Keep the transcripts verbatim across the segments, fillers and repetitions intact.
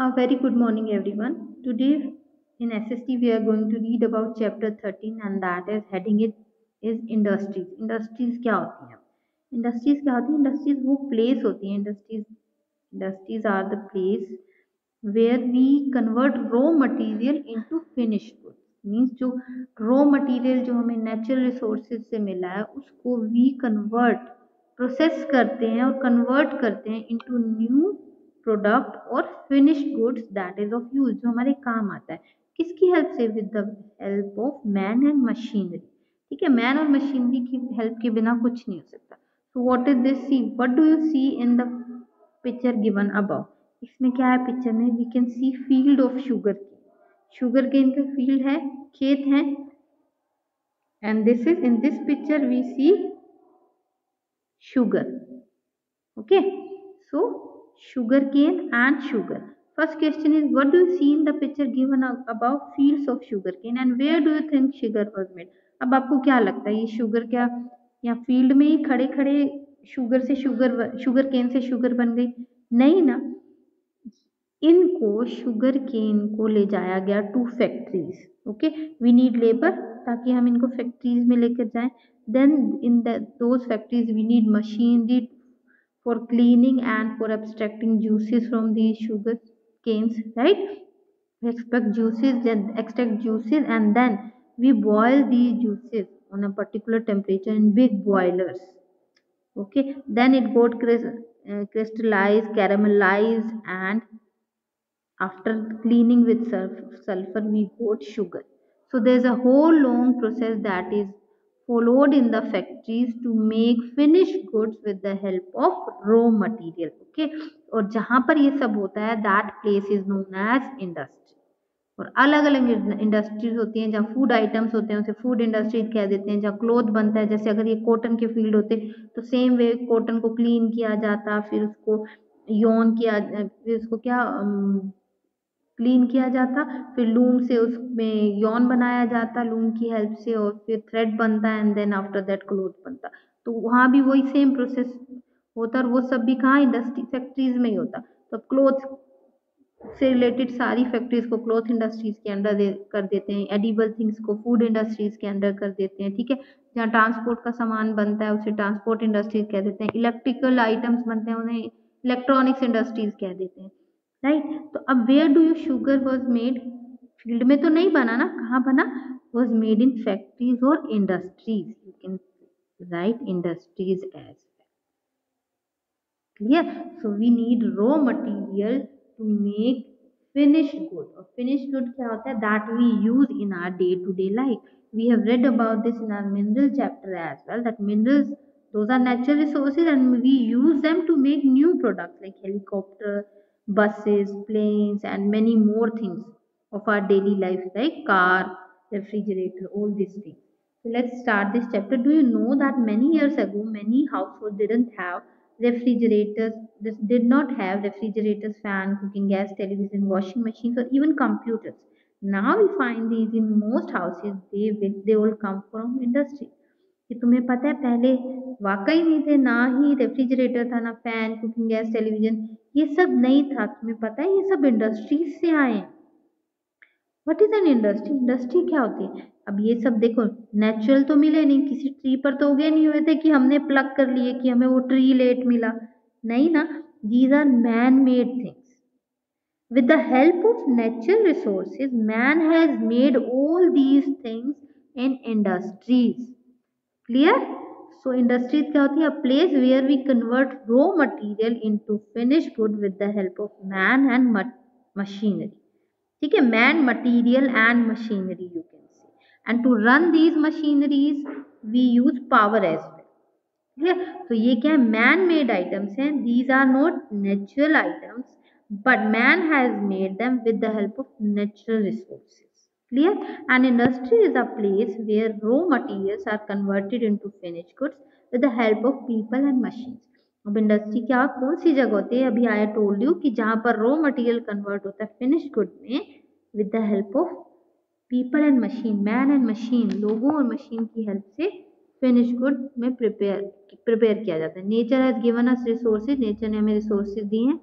A very good morning, everyone. Today in S S T we are going to read about chapter thirteen, and that is heading it is industries. Industries क्या होती हैं? Industries क्या होती हैं? Industries वो place होती हैं. Industries industries are the place where we convert raw material into finished goods. Means जो रॉ मटेरियल जो हमें नेचुरल रिसोर्सेज से मिला है उसको वी कन्वर्ट प्रोसेस करते हैं और कन्वर्ट करते हैं इनटू न्यू प्रोडक्ट और finished goods that is of use, जो हमारे काम आता है. किसकी हेल्प से? With the help of man and machinery. ठीक है, मैन और मशीनरी की हेल्प के बिना कुछ नहीं हो सकता. So what is this? See what do you see in the picture given above. इसमें क्या है पिक्चर में? We can see field of sugar cane. Sugar cane का फील्ड है, खेत है. And this is in this picture we see sugar. Okay, so sugar cane and sugar. First question is, what do you see in the picture given above? Fields of sugar cane. And where do you think sugar was made? अब आपको क्या लगता है ये sugar क्या या field में ही खड़े खड़े शुगर से शुगर शुगर केन से शुगर बन गई? नहीं ना, इनको शुगर केन को ले जाया गया to factories. Okay, we need labour ताकि हम इनको फैक्ट्रीज में लेकर जाएं. Then in the, those factories we need machinery for cleaning and for extracting juices from these sugar canes, right? We extract juices and extract juices and then we boil these juices on a particular temperature in big boilers. Okay, then it got crystallized, caramelized, and after cleaning with sulfur we got sugar. So there's a whole long process that is followed in the factories to make finished goods with the help of raw material. Okay, और जहाँ पर ये सब होता है that place is known as industry. और अलग अलग इंडस्ट्रीज होती हैं. जहाँ फूड आइटम्स होते हैं उसे फूड इंडस्ट्रीज कह देते हैं. जहाँ क्लोथ बनता है, जैसे अगर ये कॉटन के फील्ड होते तो सेम वे कॉटन को क्लीन किया जाता, फिर उसको यॉन किया, फिर उसको क्या क्लीन किया जाता, फिर लूम से उसमें यॉन बनाया जाता लूम की हेल्प से, और फिर थ्रेड बनता and then after that cloth बनता. तो वहाँ भी वही सेम प्रोसेस होता और वो सब भी कहाँ? इंडस्ट्री फैक्ट्रीज में ही होता. तो क्लोथ से रिलेटेड सारी फैक्ट्रीज को क्लोथ इंडस्ट्रीज के अंडर दे कर देते हैं. एडिबल थिंग्स को फूड इंडस्ट्रीज के अंडर कर देते हैं. ठीक है, जहाँ ट्रांसपोर्ट का सामान बनता है उसे ट्रांसपोर्ट इंडस्ट्रीज कह देते हैं. इलेक्ट्रिकल आइटम्स बनते हैं उन्हें इलेक्ट्रॉनिक्स इंडस्ट्रीज कह देते हैं, राइट right? तो अब where do you sugar was made? Field में तो नहीं बना ना, कहाँ बना? वॉज मेड इन फैक्ट्रीज और industries. You can write industries as clear. So we need raw material to make finished good. और फिनिश्ड गुड क्या होता है? That we use in our day to day life. We have read about this in our mineral chapter as well, that minerals those are natural resources and we use them to make new products like helicopter, buses, planes, and many more things of our daily life like car, refrigerator, all these things. So let's start this chapter. Do you know that many years ago many households didn't have refrigerators, this did not have refrigerators, fan, cooking gas, television, washing machines, or even computers. Now we find these in most houses. They will they all come from industry. कि तुम्हें पता है पहले वाकई नहीं थे, ना ही refrigerator था, ना फैन, कुकिंग गैस, टेलीविजन, ये सब नहीं था. तुम्हें पता है ये सब इंडस्ट्रीज से आए. What is an industry? Industry क्या होती है? अब ये सब देखो नेचुरल तो मिले नहीं, किसी ट्री पर तो उगे नहीं हुए थे कि हमने प्लग कर लिए कि हमें वो ट्री लेट मिला, नहीं ना. These are man made things. With the help of natural resources, man has made all these things in industries. Clear? So industries क्या होती है? A place where we convert raw material into finished good with the help of man and machinery. ठीक है, man, material and machinery you can say. And to run these machineries we use power as well. ठीक है, तो ये क्या है? Man made items हैं. These are not natural items, but man has made them with the help of natural resources. Clear? An industry is a place where raw materials are converted into finished goods with the help of people and machines. अब industry क्या कौन सी जगह होती है? अभी I told you कि जहाँ पर रॉ मटेरियल कन्वर्ट होता है फिनिश्ड गुड में with the help of people and machine. Man and machine, लोगों और मशीन की हेल्प से फिनिश्ड गुड में प्रिपेयर प्रिपेयर किया जाता है. Nature has given us resources. Nature ने हमें रिसोर्सेज दी हैं.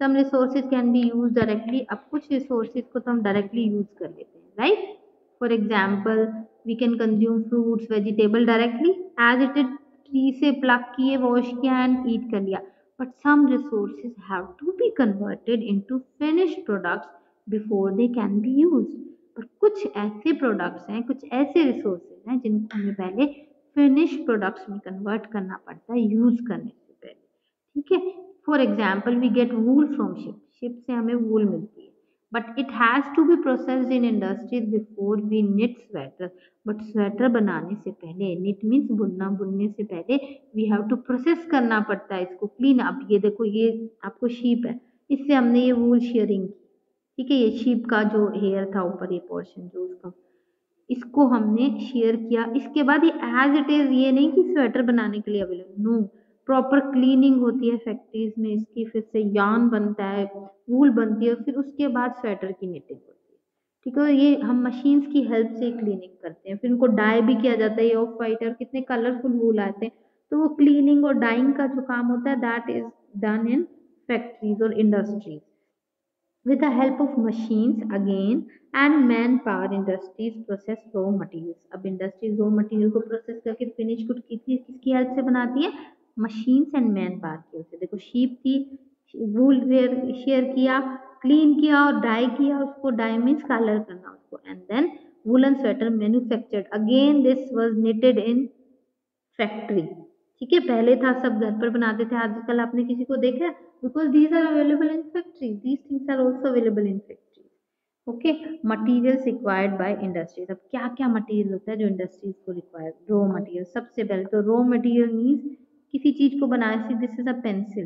Some resources can be use directly, अब कुछ रिसोर्सेज को तो हम डायरेक्टली यूज कर लेते हैं, right. For example we can consume fruits vegetable directly as it is, tree से प्लक किए, वॉश किया एंड ईट कर लिया, but some resources have to be converted into finished products before they can be used. पर कुछ ऐसे products हैं, कुछ ऐसे रिसोर्सेज हैं जिनको हमें पहले फिनिश प्रोडक्ट्स में कन्वर्ट करना पड़ता है यूज करने से पहले, ठीक है। For example we get wool from sheep, sheep से हमें वूल मिलती है, but it has to be processed in industries before we knit sweater, but sweater बनाने से पहले, निट मीन्स बुनना, बुनने से पहले वी हैव टू प्रोसेस करना पड़ता है इसको, क्लीन। अब ये देखो, ये आपको शीप है, इससे हमने ये वूल शेयरिंग की, ठीक है, ये शीप का जो हेयर था ऊपर, ये पोर्शन जो उसका, इसको हमने शेयर किया, इसके बाद ये एज इट इज, ये नहीं कि स्वेटर बनाने के लिए अवेलेबल, नो, प्रॉपर क्लीनिंग होती है फैक्ट्रीज में इसकी, फिर से यार्न बनता है, वूल बनती है, फिर उसके बाद स्वेटर की निटिंग होती है, ठीक है। ये हम मशीन्स की हेल्प से क्लीनिंग करते हैं, फिर उनको डाई भी किया जाता है, ये ऑफ वाइट और कितने कलरफुल वूल आते हैं, तो वो क्लीनिंग और डाइंग का जो काम होता है that is done in factories और industries with the help of machines again and manpower. Industries process raw materials, अब industries raw material को process करके finish good किसकी किसकी हेल्प से बनाती है, machines and manpower की हेल्प से। देखो sheep थी, wool शेयर किया, क्लीन किया और डाई किया, उसको डाई मीन्स कलर करना उसको, and then woollen sweater manufactured, again this was knitted in factory, ठीक है। पहले था सब घर पर बनाते थे, आजकल आपने किसी को देखा, because these are available in factory, these things are also available in factory, okay. Materials required by industries, अब क्या क्या मटेरियल होता है जो इंडस्ट्रीज को रिक्वायर, रॉ मटेरियल। सबसे पहले तो रॉ मटेरियल मीन्स किसी चीज को बनाने से, this is a pencil,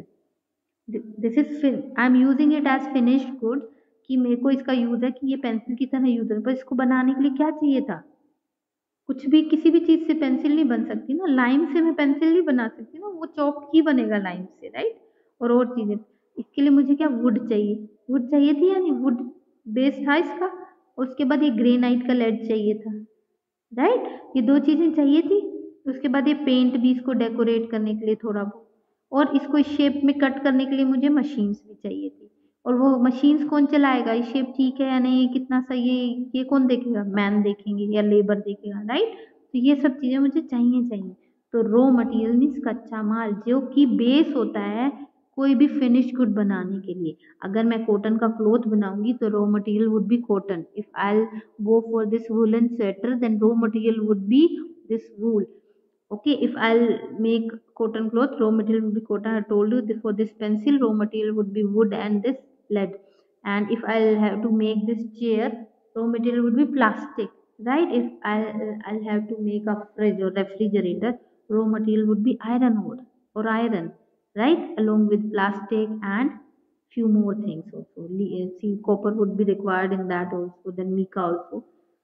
this is I am using it as finished good, कि मेरे को इसका यूज है कि ये पेंसिल की तरह यूज है, पर इसको बनाने के लिए क्या चाहिए था, कुछ भी, किसी भी चीज से पेंसिल नहीं बन सकती ना, लाइम से मैं पेंसिल नहीं बना सकती ना, वो चॉप ही बनेगा लाइम से, राइट। और और चीजें, इसके लिए मुझे क्या, वुड चाहिए, वुड चाहिए थी या नहीं, वुड बेस था इसका, उसके बाद ये ग्रेनाइट का लेड चाहिए था, राइट, ये दो चीजें चाहिए थी। उसके बाद ये पेंट भी इसको डेकोरेट करने के लिए थोड़ा बहुत, और इसको इस शेप में कट करने के लिए मुझे मशीन्स भी चाहिए थी, और वो मशीन्स कौन चलाएगा, ये शेप ठीक है या नहीं, कितना सही है, ये कौन देखेगा, मैन देखेंगे या लेबर देखेगा, राइट। तो ये सब चीजें मुझे चाहिए चाहिए तो रॉ मटेरियल मीन्स कच्चा माल, जो कि बेस होता है कोई भी फिनिश गुड बनाने के लिए। अगर मैं कॉटन का क्लॉथ बनाऊंगी तो raw material would be cotton, if I go for this woollen sweater then raw material would be this wool, okay. If I'll make cotton cloth, raw material would be cotton, I told you. For this pencil, raw material would be wood and this lead, and if I'll have to make this chair, raw material would be plastic, right. If I'll, I'll have to make a fridge or refrigerator, raw material would be iron ore or iron, right, along with plastic and few more things also. See, copper would be required in that also, then mica also.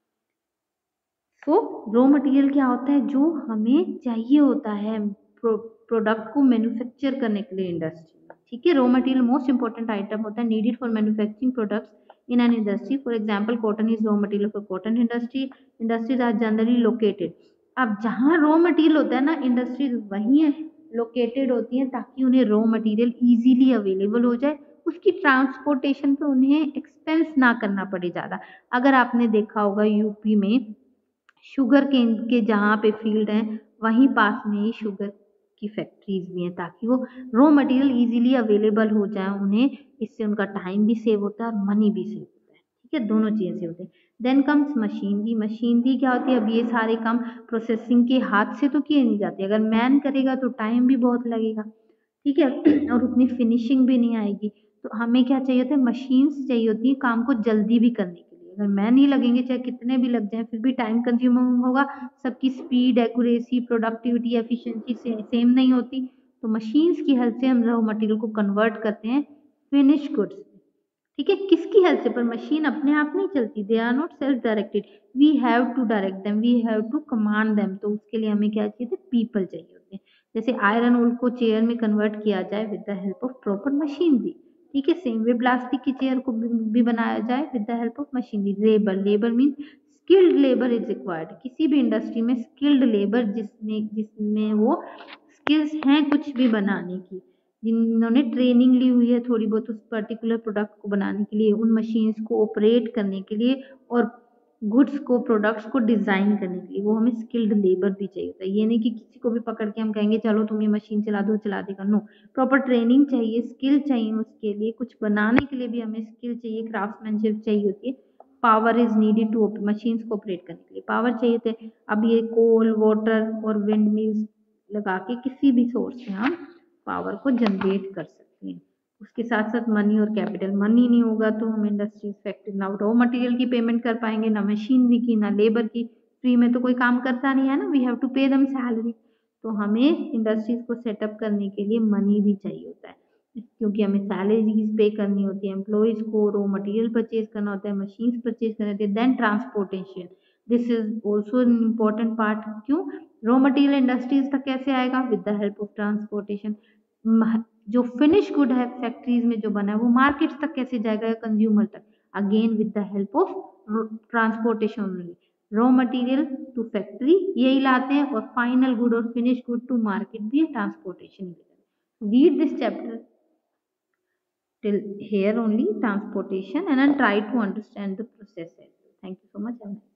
तो raw material क्या होता है, जो हमें चाहिए होता है pro, product को मैन्युफैक्चर करने के लिए इंडस्ट्री में, ठीक है। Raw material most important item होता है needed for manufacturing products in an industry. For example cotton is raw material for cotton industry, industries are generally located. अब जहाँ रॉ मटेरियल होता है ना, इंडस्ट्रीज वहीं लोकेटेड होती हैं ताकि उन्हें रॉ मटेरियल ईजीली अवेलेबल हो जाए, उसकी ट्रांसपोर्टेशन पे उन्हें एक्सपेंस ना करना पड़े ज़्यादा। अगर आपने देखा होगा यूपी में शुगर केन के जहाँ पे फील्ड हैं वहीं पास में ही शुगर की फैक्ट्रीज भी हैं, ताकि वो रॉ मटेरियल इजीली अवेलेबल हो जाए उन्हें, इससे उनका टाइम भी सेव होता है और मनी भी सेव होता है, ठीक है, दोनों चीज़ें सेव होती हैं। देन कम्स मशीनरी, मशीनरी क्या होती है, अब ये सारे काम प्रोसेसिंग के हाथ से तो किए नहीं जाते, अगर मैन करेगा तो टाइम भी बहुत लगेगा, ठीक है, और उतनी फिनिशिंग भी नहीं आएगी। तो हमें क्या चाहिए होता है, मशीन्स चाहिए होती है काम को जल्दी भी करने के लिए। अगर मैन ही लगेंगे, चाहे कितने भी लग जाए, फिर भी टाइम कंज्यूमिंग होगा, सबकी स्पीड, एक्यूरेसी, प्रोडक्टिविटी, एफिशिएंसी से, सेम नहीं होती। तो मशीन्स की हेल्प से हम रॉ मटेरियल को कन्वर्ट करते हैं फिनिश गुड्स, ठीक है। किसकी हेल्प से, पर मशीन अपने आप नहीं चलती, they are not self directed, we have to direct them, we have to command them. तो उसके लिए हमें क्या चाहिए थे, पीपल चाहिए होते हैं। जैसे आयरन ओर को चेयर में कन्वर्ट किया जाए with the help of proper machinery, ठीक है। सेम वे प्लास्टिक की चेयर को भी बनाया जाए with the help of machinery. Labour, labour mean skilled labour is required, किसी भी इंडस्ट्री में स्किल्ड लेबर जिसमें जिसमें वो स्किल्स हैं कुछ भी बनाने की, जिन्होंने ट्रेनिंग ली हुई है थोड़ी बहुत उस पर्टिकुलर प्रोडक्ट को बनाने के लिए, उन मशीन्स को ऑपरेट करने के लिए और गुड्स को, प्रोडक्ट्स को डिज़ाइन करने के लिए, वो हमें स्किल्ड लेबर भी चाहिए होता है। ये नहीं कि किसी को भी पकड़ के हम कहेंगे चलो तुम ये मशीन चला दो, चला देगा। नो, प्रॉपर ट्रेनिंग चाहिए, स्किल चाहिए उसके लिए, कुछ बनाने के लिए भी हमें स्किल चाहिए, क्राफ्ट्समैनशिप चाहिए होती है। Power is needed to machines को ऑपरेट करने के लिए पावर चाहिए थे। अब ये कोल, वाटर और विंड मिल्स लगा के किसी भी सोर्स से हम पावर को जनरेट कर सकते हैं। उसके साथ साथ मनी और कैपिटल, मनी नहीं होगा तो हम इंडस्ट्रीज, फैक्ट्री, ना रॉ मटेरियल की पेमेंट कर पाएंगे, ना मशीनरी की, ना लेबर की। फ्री में तो कोई काम करता नहीं है ना, we have to pay them salary. तो हमें इंडस्ट्रीज को सेटअप करने के लिए मनी भी चाहिए होता है, क्योंकि हमें सैलरीज पे करनी होती है, एम्प्लॉयज को रॉ मटेरियल परचेज करना होता है, मशीन्स परचेज करनी होती है, then transportation, this is also an important part. क्यों? रॉ मटेरियल इंडस्ट्रीज तक कैसे आएगा? With the help of transportation. जो फिनिश गुड है फैक्ट्रीज में जो बना है वो मार्केट्स तक कैसे जाएगा, कंज्यूमर तक? Again with the help of transportation only. Raw material to factory यही लाते हैं, और फाइनल गुड और फिनिश गुड टू मार्केट भी transportation. Read this chapter till here only, transportation, and then try to understand the process. Thank you so much.